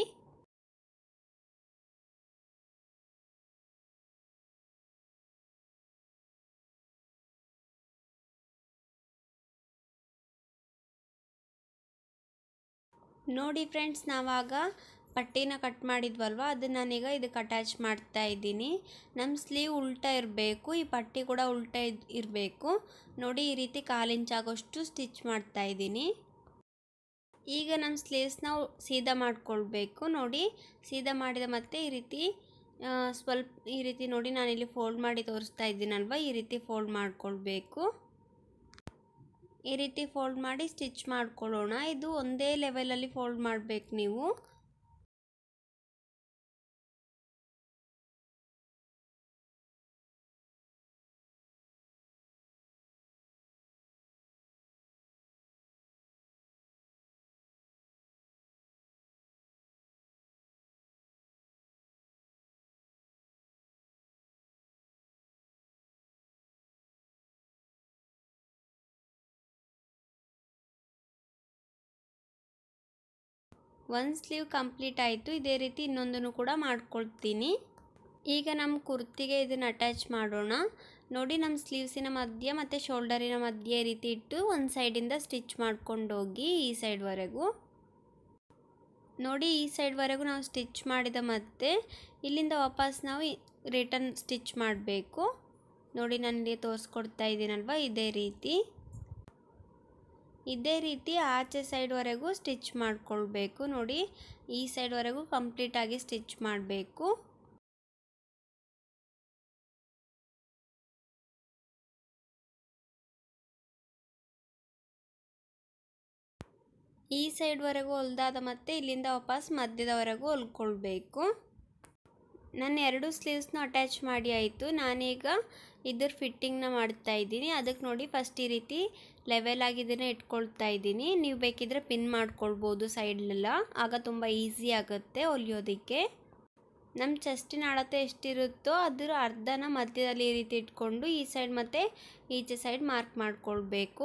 ನೋಡಿ ಫ್ರೆಂಡ್ಸ್, ನಾವಾಗ ಪಟ್ಟಿನ ಕಟ್ ಮಾಡಿದ್ವಲ್ವ, ಅದನ್ನು ನಾನೀಗ ಇದಕ್ಕೆ ಅಟ್ಯಾಚ್ ಮಾಡ್ತಾ ಇದ್ದೀನಿ. ನಮ್ಮ ಸ್ಲೀವ್ ಉಲ್ಟಾ ಇರಬೇಕು, ಈ ಪಟ್ಟಿ ಕೂಡ ಉಲ್ಟಾ ಇರಬೇಕು. ನೋಡಿ ಈ ರೀತಿ ಕಾಲು ಇಂಚ್ ಆಗೋಷ್ಟು ಸ್ಟಿಚ್ ಮಾಡ್ತಾ ಇದ್ದೀನಿ. ಈಗ ನಮ್ಮ ಸ್ಲೀವ್ಸ್ನ ಸೀದಾ ಮಾಡ್ಕೊಳ್ಬೇಕು. ನೋಡಿ, ಸೀದಾ ಮಾಡಿದ ಮತ್ತೆ ಈ ರೀತಿ ಸ್ವಲ್ಪ ಈ ರೀತಿ ನೋಡಿ ನಾನಿಲ್ಲಿ ಫೋಲ್ಡ್ ಮಾಡಿ ತೋರಿಸ್ತಾ ಇದ್ದೀನಲ್ವ, ಈ ರೀತಿ ಫೋಲ್ಡ್ ಮಾಡ್ಕೊಳ್ಬೇಕು. ಈ ರೀತಿ ಫೋಲ್ಡ್ ಮಾಡಿ ಸ್ಟಿಚ್ ಮಾಡ್ಕೊಳ್ಳೋಣ. ಇದು ಒಂದೇ ಲೆವೆಲಲ್ಲಿ ಫೋಲ್ಡ್ ಮಾಡಬೇಕು ನೀವು. ಒಂದು ಸ್ಲೀವ್ ಕಂಪ್ಲೀಟ್ ಆಯಿತು. ಇದೇ ರೀತಿ ಇನ್ನೊಂದನ್ನು ಕೂಡ ಮಾಡ್ಕೊಳ್ತೀನಿ. ಈಗ ನಮ್ಮ ಕುರ್ತಿಗೆ ಇದನ್ನು ಅಟ್ಯಾಚ್ ಮಾಡೋಣ. ನೋಡಿ, ನಮ್ಮ ಸ್ಲೀವ್ಸಿನ ಮಧ್ಯೆ ಮತ್ತು ಶೋಲ್ಡರಿನ ಮಧ್ಯೆ ಈ ರೀತಿ ಇಟ್ಟು ಒಂದು ಸೈಡಿಂದ ಸ್ಟಿಚ್ ಮಾಡ್ಕೊಂಡು ಹೋಗಿ ಈ ಸೈಡ್ವರೆಗೂ. ನೋಡಿ, ಈ ಸೈಡ್ವರೆಗೂ ನಾವು ಸ್ಟಿಚ್ ಮಾಡಿದ ಮತ್ತೆ ಇಲ್ಲಿಂದ ವಾಪಸ್ ನಾವು ರಿಟರ್ನ್ ಸ್ಟಿಚ್ ಮಾಡಬೇಕು. ನೋಡಿ, ನನಗೆ ತೋರಿಸ್ಕೊಡ್ತಾ ಇದ್ದೀನಲ್ವ, ಇದೇ ರೀತಿ ಇದೇ ರೀತಿ ಆಚೆ ಸೈಡ್ವರೆಗೂ ಸ್ಟಿಚ್ ಮಾಡ್ಕೊಳ್ಬೇಕು. ನೋಡಿ, ಈ ಸೈಡ್ವರೆಗೂ ಕಂಪ್ಲೀಟಾಗಿ ಸ್ಟಿಚ್ ಮಾಡಬೇಕು. ಈ ಸೈಡ್ವರೆಗೂ ಹೊಲ್ದಾದ ಮತ್ತೆ ಇಲ್ಲಿಂದ ವಾಪಸ್ ಮಧ್ಯದವರೆಗೂ ಹೊಲ್ಕೊಳ್ಬೇಕು. ನಾನು ಎರಡು ಸ್ಲೀವ್ಸ್ನ ಅಟ್ಯಾಚ್ ಮಾಡಿ ಆಯಿತು. ನಾನೀಗ ಇದ್ರ ಫಿಟ್ಟಿಂಗ್ನ ಮಾಡ್ತಾ ಇದ್ದೀನಿ. ಅದಕ್ಕೆ ನೋಡಿ ಫಸ್ಟ್ ಈ ರೀತಿ ಲೆವೆಲ್ ಆಗಿದ್ದನ್ನು ಇಟ್ಕೊಳ್ತಾ ಇದ್ದೀನಿ. ನೀವು ಬೇಕಿದ್ರೆ ಪಿನ್ ಮಾಡ್ಕೊಳ್ಬೋದು ಸೈಡ್ಲೆಲ್ಲ, ಆಗ ತುಂಬ ಈಸಿ ಆಗುತ್ತೆ ಹೊಲಿಯೋದಕ್ಕೆ. ನಮ್ಮ ಚೆಸ್ಟಿನ ಅಳತೆ ಎಷ್ಟಿರುತ್ತೋ ಅದರ ಅರ್ಧನ ಮಧ್ಯದಲ್ಲಿ ಈ ರೀತಿ ಇಟ್ಕೊಂಡು ಈ ಸೈಡ್ ಮತ್ತು ಈಚೆ ಸೈಡ್ ಮಾರ್ಕ್ ಮಾಡ್ಕೊಳ್ಬೇಕು.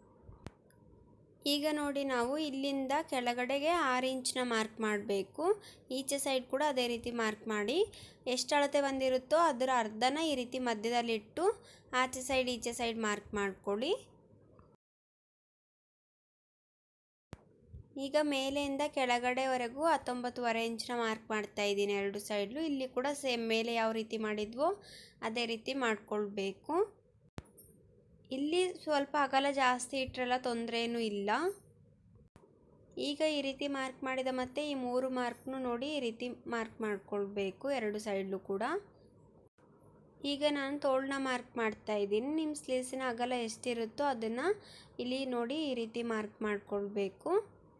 ಈಗ ನೋಡಿ, ನಾವು ಇಲ್ಲಿಂದ ಕೆಳಗಡೆಗೆ ಆರು ಇಂಚನ್ನ ಮಾರ್ಕ್ ಮಾಡಬೇಕು. ಈಚೆ ಸೈಡ್ ಕೂಡ ಅದೇ ರೀತಿ ಮಾರ್ಕ್ ಮಾಡಿ ಎಷ್ಟು ಅಳತೆ ಬಂದಿರುತ್ತೋ ಅದರ ಅರ್ಧನ ಈ ರೀತಿ ಮಧ್ಯದಲ್ಲಿಟ್ಟು ಆಚೆ ಸೈಡ್ ಈಚೆ ಸೈಡ್ ಮಾರ್ಕ್ ಮಾಡ್ಕೊಳ್ಳಿ. ಈಗ ಮೇಲೆಯಿಂದ ಕೆಳಗಡೆವರೆಗೂ ಹತ್ತೊಂಬತ್ತುವರೆ ಇಂಚನ್ನ ಮಾರ್ಕ್ ಮಾಡ್ತಾ ಇದ್ದೀನಿ ಎರಡು ಸೈಡ್ಲು. ಇಲ್ಲಿ ಕೂಡ ಸೇಮ್ ಮೇಲೆ ಯಾವ ರೀತಿ ಮಾಡಿದ್ವೋ ಅದೇ ರೀತಿ ಮಾಡಿಕೊಳ್ಬೇಕು. ಇಲ್ಲಿ ಸ್ವಲ್ಪ ಅಗಲ ಜಾಸ್ತಿ ಇಟ್ಟರೆಲ್ಲ ತೊಂದರೆ ಏನೂ ಇಲ್ಲ. ಈಗ ಈ ರೀತಿ ಮಾರ್ಕ್ ಮಾಡಿದ ಮತ್ತೆ ಈ ಮೂರು ಮಾರ್ಕ್ನು ನೋಡಿ ಈ ರೀತಿ ಮಾರ್ಕ್ ಮಾಡಿಕೊಳ್ಬೇಕು ಎರಡು ಸೈಡ್ಲು ಕೂಡ. ಈಗ ನಾನು ತೋಳನ್ನ ಮಾರ್ಕ್ ಮಾಡ್ತಾ ಇದ್ದೀನಿ. ನಿಮ್ಮ ಸ್ಲೀವ್ಸಿನ ಅಗಲ ಎಷ್ಟಿರುತ್ತೋ ಅದನ್ನು ಇಲ್ಲಿ ನೋಡಿ ಈ ರೀತಿ ಮಾರ್ಕ್ ಮಾಡಿಕೊಳ್ಬೇಕು.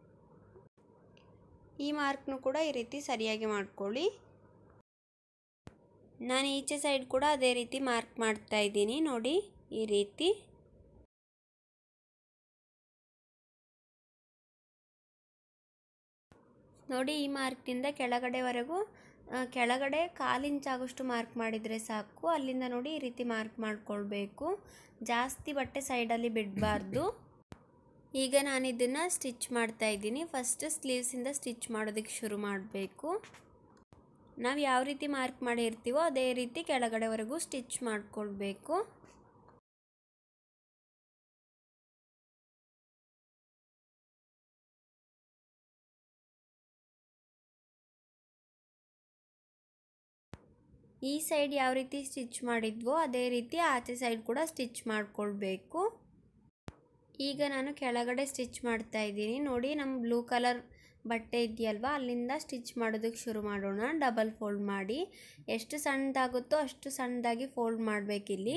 ಈ ಮಾರ್ಕ್ನು ಕೂಡ ಈ ರೀತಿ ಸರಿಯಾಗಿ ಮಾಡ್ಕೊಳ್ಳಿ. ನಾನು ಈಚೆ ಸೈಡ್ ಕೂಡ ಅದೇ ರೀತಿ ಮಾರ್ಕ್ ಮಾಡ್ತಾ ಇದ್ದೀನಿ ನೋಡಿ ಈ ರೀತಿ. ನೋಡಿ ಈ ಮಾರ್ಕ್ನಿಂದ ಕೆಳಗಡೆವರೆಗೂ ಕೆಳಗಡೆ ಕಾಲು ಇಂಚಾಗುವಷ್ಟು ಮಾರ್ಕ್ ಮಾಡಿದರೆ ಸಾಕು. ಅಲ್ಲಿಂದ ನೋಡಿ ಈ ರೀತಿ ಮಾರ್ಕ್ ಮಾಡಿಕೊಳ್ಬೇಕು. ಜಾಸ್ತಿ ಬಟ್ಟೆ ಸೈಡಲ್ಲಿ ಬಿಡಬಾರ್ದು. ಈಗ ನಾನು ಇದನ್ನು ಸ್ಟಿಚ್ ಮಾಡ್ತಾ ಇದ್ದೀನಿ. ಫಸ್ಟ್ ಸ್ಲೀವ್ಸಿಂದ ಸ್ಟಿಚ್ ಮಾಡೋದಕ್ಕೆ ಶುರು ಮಾಡಬೇಕು. ನಾವು ಯಾವ ರೀತಿ ಮಾರ್ಕ್ ಮಾಡಿರ್ತೀವೋ ಅದೇ ರೀತಿ ಕೆಳಗಡೆವರೆಗೂ ಸ್ಟಿಚ್ ಮಾಡಿಕೊಳ್ಬೇಕು. ಈ ಸೈಡ್ ಯಾವ ರೀತಿ ಸ್ಟಿಚ್ ಮಾಡಿದ್ವೋ ಅದೇ ರೀತಿ ಆಚೆ ಸೈಡ್ ಕೂಡ ಸ್ಟಿಚ್ ಮಾಡಿಕೊಳ್ಬೇಕು. ಈಗ ನಾನು ಕೆಳಗಡೆ ಸ್ಟಿಚ್ ಮಾಡ್ತಾ ಇದ್ದೀನಿ ನೋಡಿ. ನಮ್ಮ ಬ್ಲೂ ಕಲರ್ ಬಟ್ಟೆ ಇದೆಯಲ್ವಾ ಅಲ್ಲಿಂದ ಸ್ಟಿಚ್ ಮಾಡೋದಕ್ಕೆ ಶುರು ಮಾಡೋಣ. ಡಬಲ್ ಫೋಲ್ಡ್ ಮಾಡಿ ಎಷ್ಟು ಸಣ್ಣದಾಗುತ್ತೋ ಅಷ್ಟು ಸಣ್ಣದಾಗಿ ಫೋಲ್ಡ್ ಮಾಡಬೇಕಿಲ್ಲಿ.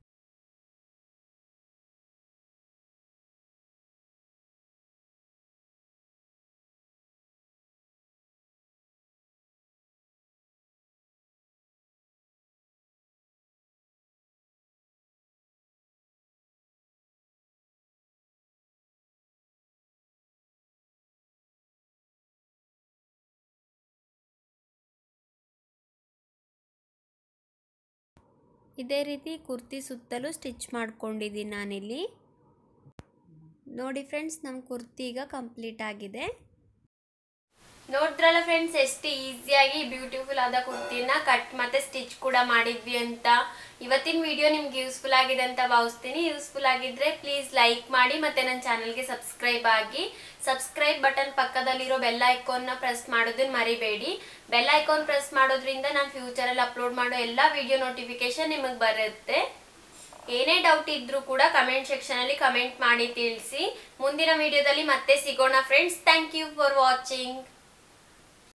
ಇದೇ ರೀತಿ ಕುರ್ತಿ ಸುತ್ತಲೂ ಸ್ಟಿಚ್ ಮಾಡ್ಕೊಂಡಿದ್ದೀನಿ ನಾನಿಲ್ಲಿ. ನೋಡಿ ಫ್ರೆಂಡ್ಸ್, ನಮ್ಮ ಕುರ್ತಿ ಈಗ ಕಂಪ್ಲೀಟ್ ಆಗಿದೆ. ನೋಡಿದ್ರಲ್ಲ ಫ್ರೆಂಡ್ಸ್, ಎಷ್ಟು ಈಸಿಯಾಗಿ ಬ್ಯೂಟಿಫುಲ್ ಆದ ಕುರ್ತಿನ ಕಟ್ ಮತ್ತೆ ಸ್ಟಿಚ್ ಕೂಡ ಮಾಡಿದ್ವಿ ಅಂತ. ಇವತ್ತಿನ ವಿಡಿಯೋ ನಿಮ್ಗೆ ಯೂಸ್ಫುಲ್ ಆಗಿದೆ ಅಂತ ಭಾವಿಸ್ತೀನಿ. ಯೂಸ್ಫುಲ್ ಆಗಿದ್ರೆ ಪ್ಲೀಸ್ ಲೈಕ್ ಮಾಡಿ ಮತ್ತೆ ನನ್ನ ಚಾನಲ್ಗೆ ಸಬ್ಸ್ಕ್ರೈಬ್ ಆಗಿ. ಸಬ್ಸ್ಕ್ರೈಬ್ ಬಟನ್ ಪಕ್ಕದಲ್ಲಿರೋ ಬೆಲ್ ಐಕಾನ್ನ ಪ್ರೆಸ್ ಮಾಡೋದನ್ನ ಮರಿಬೇಡಿ. ಬೆಲ್ ಐಕಾನ್ ಪ್ರೆಸ್ ಮಾಡೋದ್ರಿಂದ ನಾನು ಫ್ಯೂಚರಲ್ಲಿ ಅಪ್ಲೋಡ್ ಮಾಡೋ ಎಲ್ಲ ವಿಡಿಯೋ ನೋಟಿಫಿಕೇಶನ್ ನಿಮಗೆ ಬರುತ್ತೆ. ಏನೇ ಡೌಟ್ ಇದ್ರೂ ಕೂಡ ಕಮೆಂಟ್ ಸೆಕ್ಷನ್ ಅಲ್ಲಿ ಕಮೆಂಟ್ ಮಾಡಿ ತಿಳಿಸಿ. ಮುಂದಿನ ವಿಡಿಯೋದಲ್ಲಿ ಮತ್ತೆ ಸಿಗೋಣ friends. Thank you for watching.